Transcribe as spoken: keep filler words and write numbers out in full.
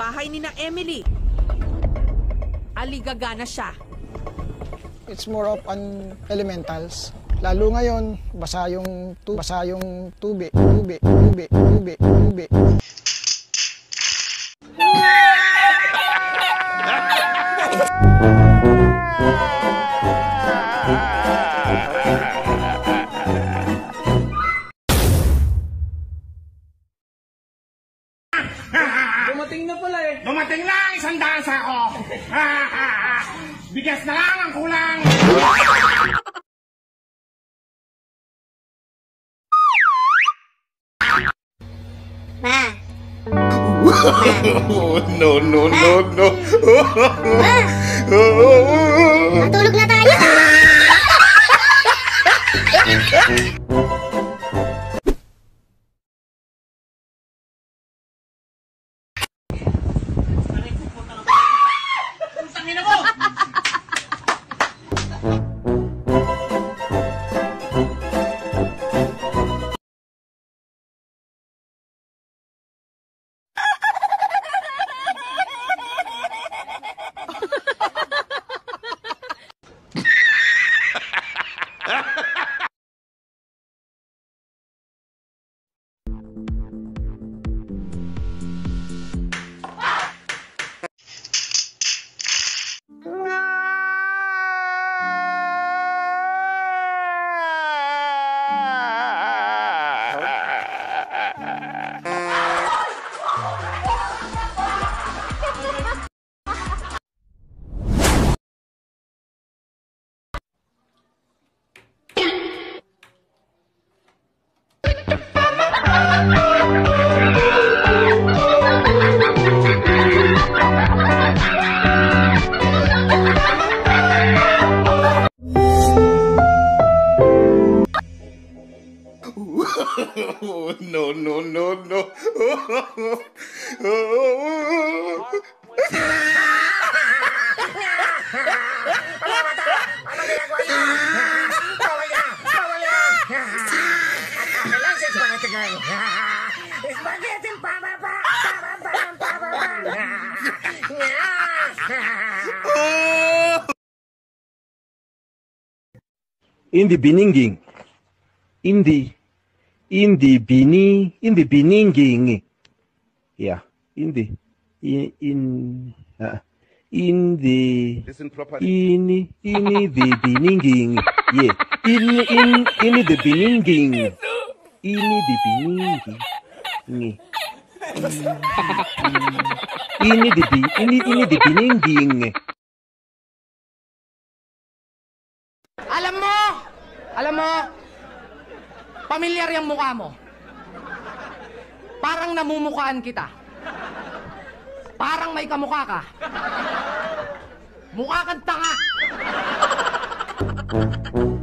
bahay ni na Emily. Aligaga na siya. It's more of an elementals. Lalo ngayon, basa yung, tu basa yung tubig, tubig, tubig, tubig, tubig. Dumating na pala eh. Dumating na ang isang daan sa ako. Bigas na lang ang kulang. Ma. No, no, no, no. Ma. Matulog na tayo. No, no, no, no. Hindi bininging. Hindi. Hindi bini. Hindi bininging. Yeah. Hindi. In. in uh, Hindi. Listen properly. Ini. Ini the bininging. Yeah. In. In. Ini the bininging. Ini the bininging. Ini. Ini the bi. Ini. Ini the bininging. Alam mo, alam mo, pamilyar yung mukha mo. Parang namumukhaan kita. Parang may kamukha ka. Mukha kang tanga.